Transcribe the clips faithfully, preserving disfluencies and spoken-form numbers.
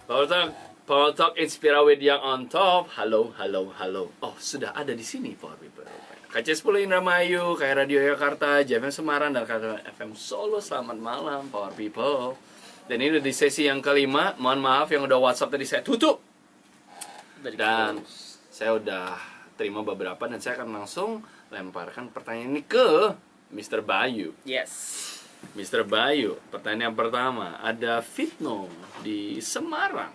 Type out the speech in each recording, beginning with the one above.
Power Talk, Power Talk Inspira with yang on top. Halo, halo, halo. Oh, sudah ada di sini Power People. K C sepuluh Indramayu, K R Radio Jakarta, J F M Semarang, dan K F M Solo. Selamat malam Power People. Dan ini udah di sesi yang kelima. Mohon maaf yang udah WhatsApp tadi saya tutup. Dan saya udah terima beberapa dan saya akan langsung lemparkan pertanyaan ini ke mister Bayu. Yes. mister Bayu, pertanyaan yang pertama, ada Fitno di Semarang.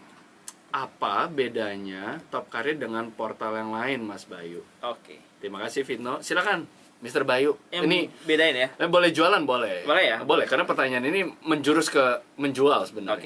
Apa bedanya Top Karir dengan portal yang lain, Mas Bayu? Oke. Terima kasih Fitno. Silakan, mister Bayu. Yang ini bedain ya? Eh, boleh jualan boleh. Boleh ya? Boleh, karena pertanyaan ini menjurus ke menjual sebenarnya. Oke.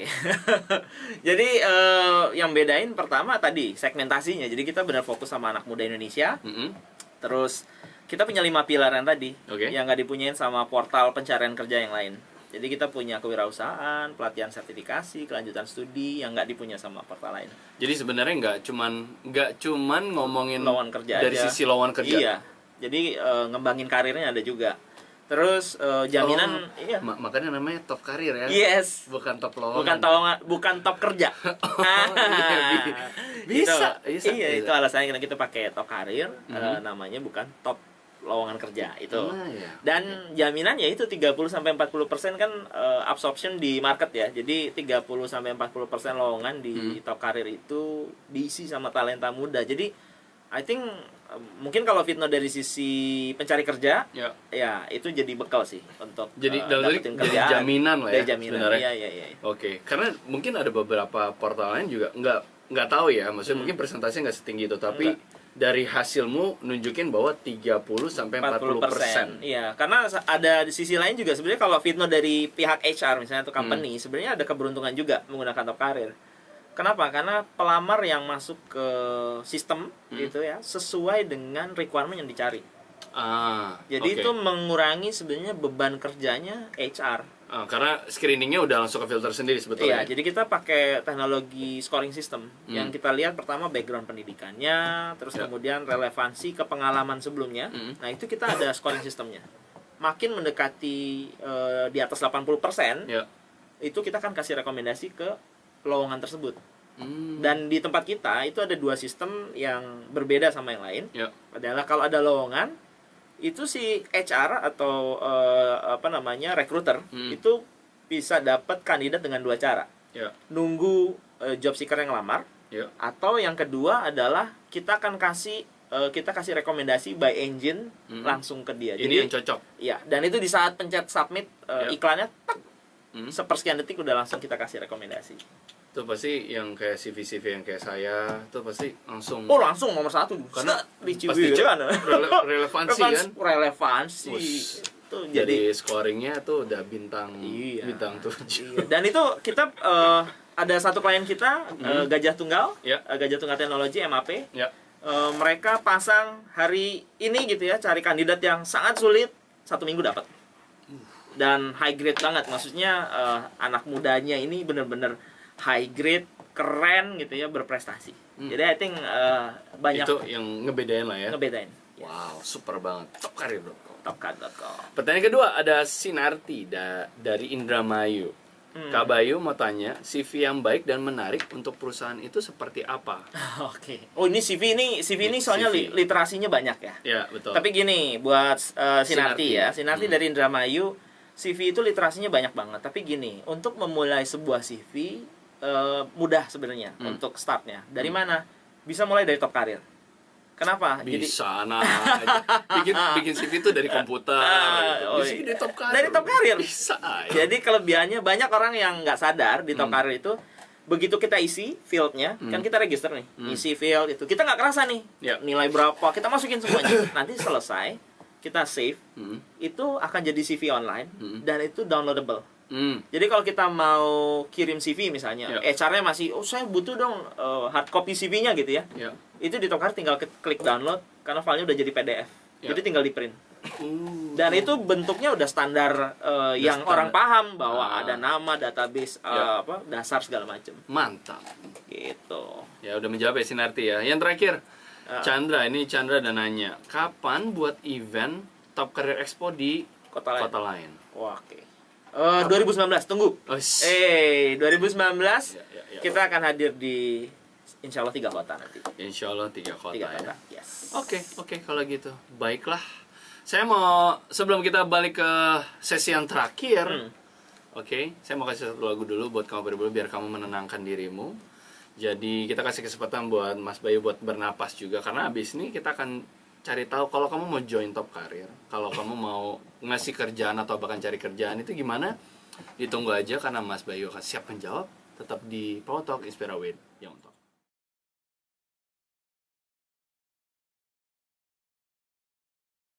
Jadi uh, yang bedain pertama tadi segmentasinya. Jadi kita benar fokus sama anak muda Indonesia. Mm-hmm. Terus kita punya lima pilar yang tadi, okay. yang nggak dipunyain sama portal pencarian kerja yang lain. Jadi kita punya kewirausahaan, pelatihan sertifikasi, kelanjutan studi yang nggak dipunya sama portal lain. Jadi sebenarnya nggak cuman nggak cuman ngomongin lowongan kerja dari aja. sisi lowongan kerja. Iya. Jadi uh, ngembangin karirnya ada juga. Terus uh, jaminan, oh, iya. Ma- makanya namanya Top Karir ya. Yes. Bukan top lowongan. Bukan lowongan, bukan top kerja. oh, iya, bisa, itu, bisa. Iya, bisa. itu alasannya kita pakai Top Karir, mm-hmm. uh, namanya bukan top lowongan kerja itu. Ah, iya. Dan jaminan ya itu tiga puluh sampai empat puluh persen kan uh, absorption di market ya. Jadi tiga puluh sampai empat puluh persen lowongan di hmm. Top Karir itu diisi sama talenta muda. Jadi I think uh, mungkin kalau Fitno dari sisi pencari kerja, ya, ya itu jadi bekal sih untuk jadi uh, dapetin jadi jaminan lah ya. Jadi jaminan. Iya, iya, iya. Oke, karena mungkin ada beberapa portal lain juga nggak nggak tahu ya. Maksudnya hmm. mungkin presentasinya nggak setinggi itu, tapi enggak. Dari hasilmu nunjukin bahwa tiga puluh sampai empat puluh persen. Iya, karena ada di sisi lain juga sebenarnya kalau Fitno dari pihak H R misalnya atau company, hmm. sebenarnya ada keberuntungan juga menggunakan Top Karir. Kenapa? Karena pelamar yang masuk ke sistem hmm. gitu ya, sesuai dengan requirement yang dicari. Ah, jadi okay. itu mengurangi sebenarnya beban kerjanya H R. Ah, karena screeningnya udah langsung ke filter sendiri sebetulnya. Iya, jadi kita pakai teknologi scoring system hmm. yang kita lihat pertama background pendidikannya, terus yeah. kemudian relevansi ke pengalaman sebelumnya. Hmm. Nah itu kita ada scoring systemnya. Makin mendekati uh, di atas delapan puluh persen, yeah. itu kita akan kasih rekomendasi ke lowongan tersebut. Hmm. Dan di tempat kita itu ada dua sistem yang berbeda sama yang lain. Yeah. Adalah kalau ada lowongan itu si H R atau uh, apa namanya recruiter hmm. itu bisa dapat kandidat dengan dua cara. Yeah. Nunggu uh, job seeker yang lamar, yeah. atau yang kedua adalah kita akan kasih uh, kita kasih rekomendasi by engine hmm. langsung ke dia. Ini Jadi yang cocok. Iya, dan itu di saat pencet submit uh, yeah. iklannya tak, hmm. sepersekian detik udah langsung kita kasih rekomendasi. Itu pasti yang kayak C V C V yang kayak saya tuh pasti langsung oh langsung nomor satu karena dicium pasti kan rele relevansi kan relevansi tuh jadi, jadi scoringnya tuh udah bintang iya, bintang tujuh iya. Dan itu kita uh, ada satu klien kita hmm. uh, Gajah Tunggal ya. uh, Gajah Tunggal Teknologi M A P ya. uh, mereka pasang hari ini gitu ya cari kandidat yang sangat sulit satu minggu dapat dan high grade banget maksudnya uh, anak mudanya ini bener-bener high grade, keren gitu ya, berprestasi. Hmm. Jadi I think uh, banyak itu yang ngebedain lah ya. Ngebedain. Wow, super banget. Top Karir dot com. top karir dot com. Pertanyaan kedua ada Sinarti da dari Indramayu. Hmm. Kak Bayu mau tanya, C V yang baik dan menarik untuk perusahaan itu seperti apa? Oke. Okay. Oh, ini C V ini C V ini soalnya C V. Li, literasinya banyak ya. Ya, betul. Tapi gini, buat uh, Sinarti, Sinarti ya. Sinarti hmm. dari Indramayu, C V itu literasinya banyak banget. Tapi gini, untuk memulai sebuah C V Uh, mudah sebenarnya hmm. untuk startnya. Dari hmm. mana? Bisa mulai dari Top Karir. Kenapa? Bisa, Jadi, nah, bikin bikin C V itu dari komputer. Uh, oh, bisa dari Top Karir. Dari Top Karir. Bisa. Ya. Jadi kelebihannya banyak orang yang nggak sadar di Top hmm. Karir itu begitu kita isi fieldnya, hmm. kan kita register nih, hmm. isi field itu. Kita nggak kerasa nih yep. nilai berapa, kita masukin semuanya. Nanti selesai, kita save, hmm. itu akan jadi C V online hmm. dan itu downloadable. Hmm. Jadi kalau kita mau kirim C V misalnya, yeah. H R-nya masih, oh saya butuh dong uh, hard copy C V-nya gitu ya. Yeah. Itu di Top Karir tinggal klik download karena filenya udah jadi P D F. Yeah. Jadi tinggal di print. Uh. Dan itu bentuknya udah standar uh, yang standar. Orang paham bahwa ah. ada nama, database, uh, yeah. apa dasar segala macam. Mantap. Gitu. Ya udah menjawab ya Sinarti ya. Yang terakhir, uh. Chandra ini Chandra dan nanya, kapan buat event Top Karir Expo di kota lain? Kota lain? Wah, oke. Okay. Uh, dua ribu sembilan belas tunggu. Oh, eh dua ribu sembilan belas ya, ya, ya. kita akan hadir di Insya Allah tiga kota nanti. Insya Allah tiga kota, tiga ya. Kota. Yes. Oke, oke kalau gitu. Baiklah. Saya mau sebelum kita balik ke sesi yang terakhir, Hmm. oke, saya mau kasih satu lagu dulu buat kamu berdua biar kamu menenangkan dirimu. Jadi kita kasih kesempatan buat Mas Bayu buat bernapas juga karena abis ini kita akan cari tahu kalau kamu mau join Top Karir, kalau kamu mau ngasih kerjaan atau bahkan cari kerjaan itu gimana? Ditunggu aja karena Mas Bayu akan siap menjawab. Tetap di Pro Talk Inspira with Young Talk.